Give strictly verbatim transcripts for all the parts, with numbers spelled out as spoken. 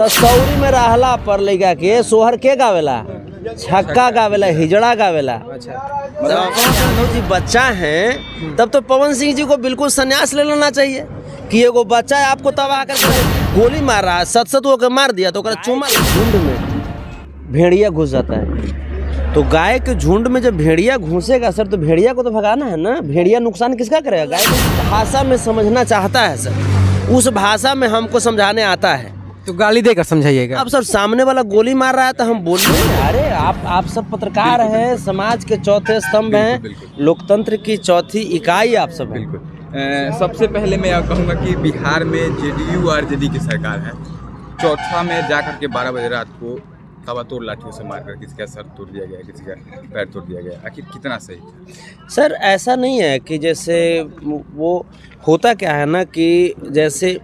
तसौरी में रहला पर लइका के सोहर के गावेला, छक्का गावेला, हिजड़ा गावेला। यादव जी बच्चा हैं तब तो पवन सिंह जी को बिल्कुल संन्यास ले लेना चाहिए कि एगो बच्चा है आपको तबाह कर गोली मार रहा है, सत सत होकर मार दिया तो चुमा। झुंड में भेड़िया घुस जाता है तो गाय के झुंड में जब भेड़िया घुसेगा सर तो भेड़िया को तो भगाना है ना। भेड़िया नुकसान किसका करेगा? गाय को भाषा में समझना चाहता है सर, उस भाषा में हमको समझाने आता है तो गाली देकर समझाइएगा। अब सर सामने वाला गोली मार रहा है तो हम बोलिए अरे आप आप सब पत्रकार हैं, समाज के चौथे स्तंभ हैं, लोकतंत्र की चौथी इकाई आप सब हैं। बिल्कुल। सबसे पहले मैं कहूँगा कि बिहार में जेडीयू और आरजेडी की सरकार है। चौथा में जाकर के बारह बजे रात को तवा तोड़ लाठियों से मारकर किसी का सर तोड़ दिया गया, किसी का पैर तोड़ दिया गया। आखिर कितना सही है? सर ऐसा नहीं है कि जैसे वो होता क्या है ना कि जैसे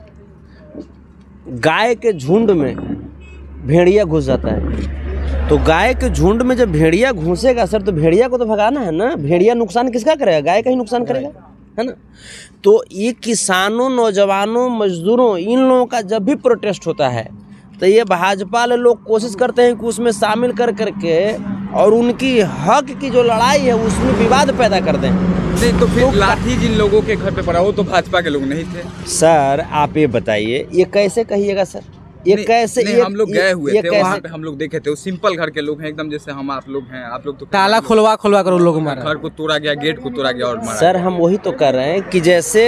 गाय के झुंड में भेड़िया घुस जाता है तो गाय के झुंड में जब भेड़िया घुसेगा सर तो भेड़िया को तो भगाना है ना। भेड़िया नुकसान किसका करेगा? गाय का ही नुकसान करेगा, है ना। तो ये किसानों, नौजवानों, मजदूरों, इन लोगों का जब भी प्रोटेस्ट होता है तो ये भाजपा वाले लोग कोशिश करते हैं कि उसमें शामिल कर करके और उनकी हक की जो लड़ाई है उसमें विवाद पैदा कर दें। नहीं तो फिर लाठी जिन लोगों के घर पे पड़ा वो तो भाजपा के लोग नहीं थे। सर आप ये बताइए ये कैसे कहिएगा सर? ये नहीं, कैसे नहीं, ये, हम लोग गए हुए ये थे वहाँ पे, हम लोग देखे थे। वो सिंपल घर के लोग हैं एकदम जैसे हम आप लोग हैं। आप लोग तो ताला खुलवा खुलवा कर लोग मारा, घर को तोड़ा गया, गेट को तोड़ा गया और मारा। सर हम वही तो कर रहे हैं कि जैसे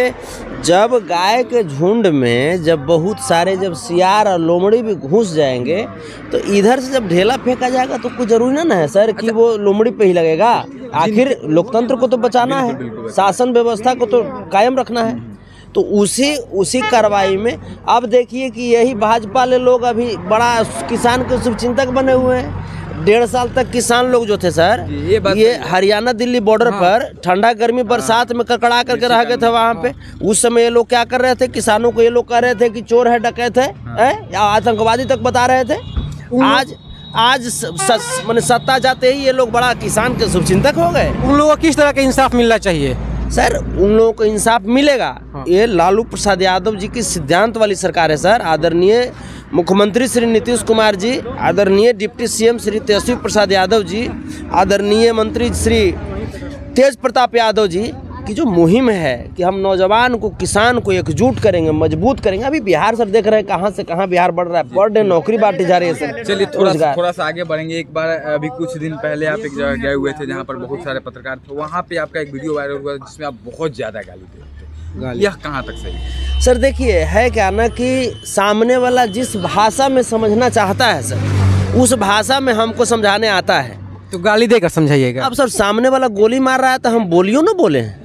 जब गाय के झुंड में जब बहुत सारे जब सियार और लोमड़ी भी घुस जाएंगे तो इधर से जब ढेला फेंका जाएगा तो कुछ जरूरी ना है सर कि वो लोमड़ी पे ही लगेगा। आखिर लोकतंत्र को तो बचाना है, शासन व्यवस्था को तो कायम रखना है। तो उसी उसी कार्रवाई में अब देखिए कि यही भाजपा वाले लोग अभी बड़ा किसान के शुभचिंतक बने हुए हैं। डेढ़ साल तक किसान लोग जो थे सर ये, ये हरियाणा दिल्ली बॉर्डर हाँ। पर ठंडा गर्मी बरसात में ककड़ा करके रह गए थे वहाँ पे। उस समय ये लोग क्या कर रहे थे? किसानों को ये लोग कह रहे थे कि चोर है, डकैत है, है या आतंकवादी तक बता रहे थे। आज आज मैंने सत्ता जाते ही ये लोग बड़ा किसान के शुभचिंतक हो गए। उन लोगों को किस तरह का इंसाफ मिलना चाहिए? सर उन लोगों को इंसाफ मिलेगा। हाँ। ये लालू प्रसाद यादव जी की सिद्धांत वाली सरकार है सर। आदरणीय मुख्यमंत्री श्री नीतीश कुमार जी, आदरणीय डिप्टी सीएम श्री तेजस्वी प्रसाद यादव जी, आदरणीय मंत्री श्री तेज प्रताप यादव जी की जो मुहिम है कि हम नौजवान को, किसान को एकजुट करेंगे, मजबूत करेंगे। अभी बिहार सर देख रहे हैं कहाँ से कहाँ बिहार बढ़ रहा है, पर डे नौकरी बांटी जा रही है सर। चलिए थोड़ा सा थोड़ा सा आगे बढ़ेंगे। एक बार अभी कुछ दिन पहले आप एक जगह गए हुए थे जहाँ पर बहुत सारे पत्रकार थे। वहाँ पे आपका एक वीडियो वायरल हुआ जिसमें आप बहुत ज्यादा गाली दे रहे थे। यह कहाँ तक सही? सर देखिए है क्या ना कि सामने वाला जिस भाषा में समझना चाहता है सर उस भाषा में हमको समझाने आता है तो गाली देकर समझाइएगा। अब सर सामने वाला गोली मार रहा है तो हम बोलियो ना बोले हैं।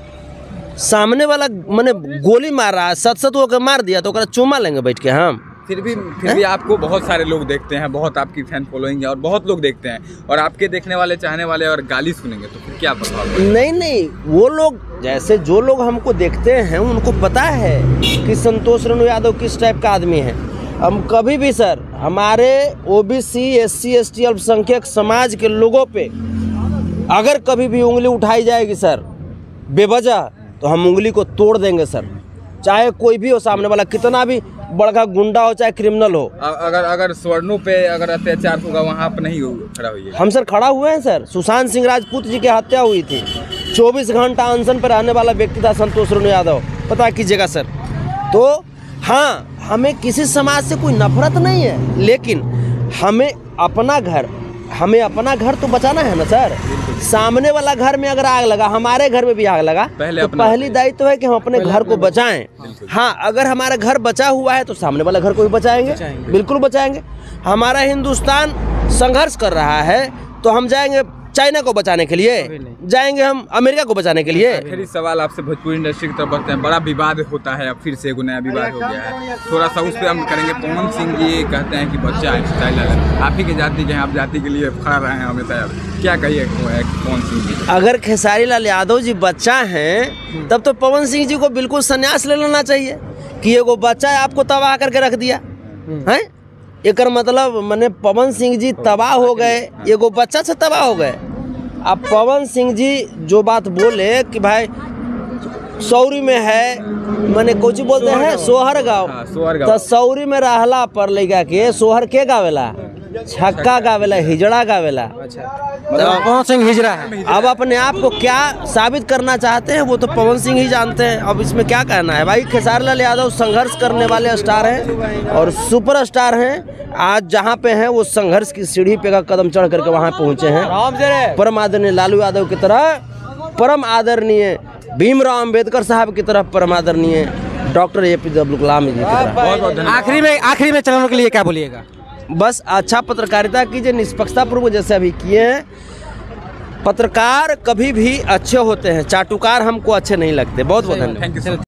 सामने वाला मैंने गोली मार रहा है, सत सत होकर मार दिया तो चुमा लेंगे बैठ के हम? फिर भी फिर भी आपको बहुत सारे लोग देखते हैं, बहुत आपकी फैन फॉलोइंग है और बहुत लोग देखते हैं और आपके देखने वाले, चाहने वाले और गाली सुनेंगे तो फिर क्या प्रभाव? नहीं नहीं वो लोग जैसे जो लोग हमको देखते हैं उनको पता है कि संतोष रेणु यादव किस टाइप का आदमी है। हम कभी भी सर हमारे ओबीसी, एससी, एसटी, अल्पसंख्यक समाज के लोगों पे अगर कभी भी उंगली उठाई जाएगी सर बेवजह तो हम उंगली को तोड़ देंगे सर, चाहे कोई भी हो, सामने वाला कितना भी बड़का गुंडा हो चाहे क्रिमिनल हो। अगर अगर स्वर्णों पे अगर अत्याचार होगा वहाँ पे नहीं खड़ा हुई? हम सर खड़ा हुए हैं सर। सुशांत सिंह राजपूत जी की हत्या हुई थी, चौबीस घंटा अनशन पर रहने वाला व्यक्ति था संतोष रेणु यादव, पता कीजिएगा सर। तो हाँ हमें किसी समाज से कोई नफरत नहीं है, लेकिन हमें अपना घर हमें अपना घर तो बचाना है ना सर। सामने वाला घर में अगर आग लगा, हमारे घर में भी आग लगा, पहले तो पहली दायित्व तो है कि हम अपने घर को बचाएं। हाँ अगर हमारा घर बचा हुआ है तो सामने वाला घर को भी बचाएंगे, बचाएंगे। बिल्कुल बचाएंगे। हमारा हिंदुस्तान संघर्ष कर रहा है तो हम जाएंगे चाइना को बचाने के लिए, जाएंगे हम अमेरिका को बचाने के लिए। आखिरी सवाल आपसे भोजपुरी इंडस्ट्री की तरफ बढ़ते हैं। बड़ा विवाद होता है, अब फिर से एक नया विवाद हो गया है, थोड़ा सा उस पर हम करेंगे। पवन सिंह जी कहते हैं कि बच्चा है, स्टाइल है, आप ही की जाति के हैं, आप जाति के लिए खड़ा रहे हैं हमेशा, क्या कहिए पवन सिंह जी? अगर खेसारी लाल यादव जी बच्चा हैं तब तो पवन सिंह जी को बिल्कुल संन्यास ले लेना चाहिए कि एगो बच्चा है आपको तबाह करके रख दिया है। एक मतलब मैंने पवन सिंह जी तबाह हो गए, एगो बच्चा से तबाह हो गए। अब पवन सिंह जी जो बात बोले कि भाई सौरी में है, माने कुछ बोलते हैं सोहर गाँव। हाँ, सोहर गाँव। तो सौरी में रहला पर लइका के सोहर के गावेला, छक्का गावेला, हिजड़ा गावेला। मतलब पवन सिंह हिजड़ा है। अब अपने आप को क्या साबित करना चाहते हैं वो तो पवन सिंह ही जानते हैं। अब इसमें क्या कहना है भाई। खेसारी लाल यादव संघर्ष करने वाले स्टार हैं और सुपर स्टार हैं। आज जहाँ पे हैं वो संघर्ष की सीढ़ी पे का कदम चढ़ करके वहाँ पहुँचे हैं। परम आदरणीय लालू यादव की तरह, परम आदरणीय भीमराव अंबेडकर साहब की तरफ, परम आदरणीय doctor A P J Abdul Kalam ji की तरफ। बहुत बहुत धन्यवाद। आखिरी में आखिरी में चैनलों के लिए क्या बोलिएगा? बस अच्छा पत्रकारिता कीजिए, निष्पक्षतापूर्वक जैसे अभी किए हैं। पत्रकार कभी भी अच्छे होते हैं, चाटुकार हमको अच्छे नहीं लगते। बहुत बहुत धन्यवाद। Thank you so much.